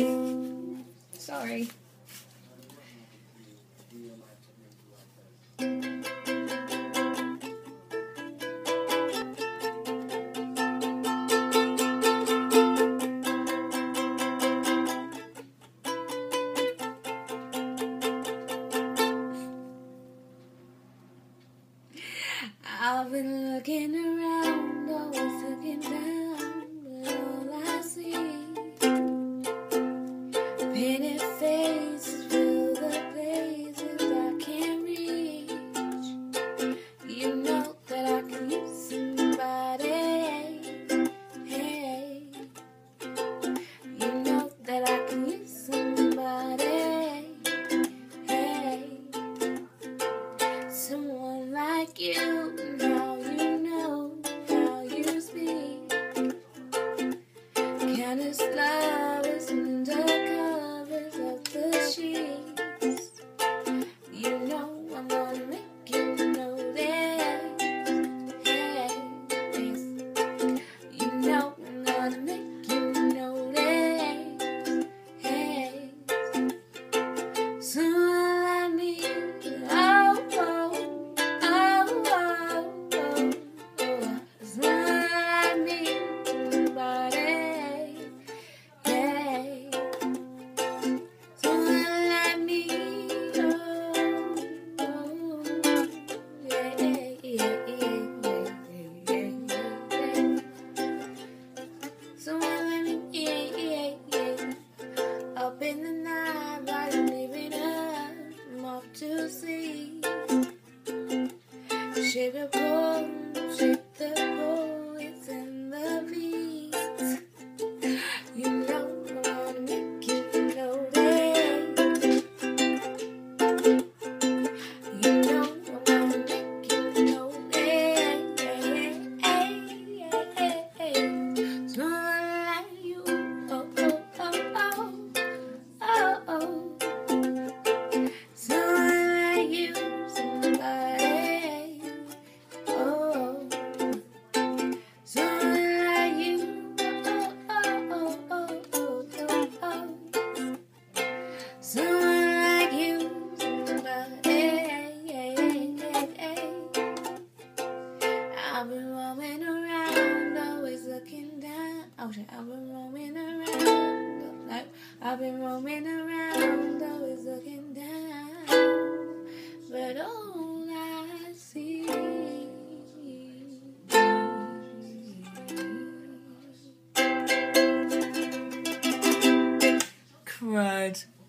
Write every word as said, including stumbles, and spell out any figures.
Sorry. I've been looking around, always looking down, but all I see painted faces fill the places I can't reach. You know that I can use somebody. Hey, you know that I can use somebody. Hey, someone like you. Now you know how you speak. Countless lovers under covers of the sheets. You know I'm gonna make you notice. Hey, you know I'm gonna make you notice. Hey, someone like me. Oh, oh. Up in the night, but I'm leaving up, I'm off to see. Shake the pole, shake the pole, it's in the beat. You know I'm gonna make you notice. You know I'm gonna make you notice. Someone like you, oh, oh, oh, oh, oh, oh. Someone like you, somebody. Oh, someone like you, oh, oh, oh, oh, oh, oh, oh. Someone like you, somebody. I've been roaming around, always looking down. Oh shit, I've been roaming around. No, I've been roaming around, always looking down. But all I see crud.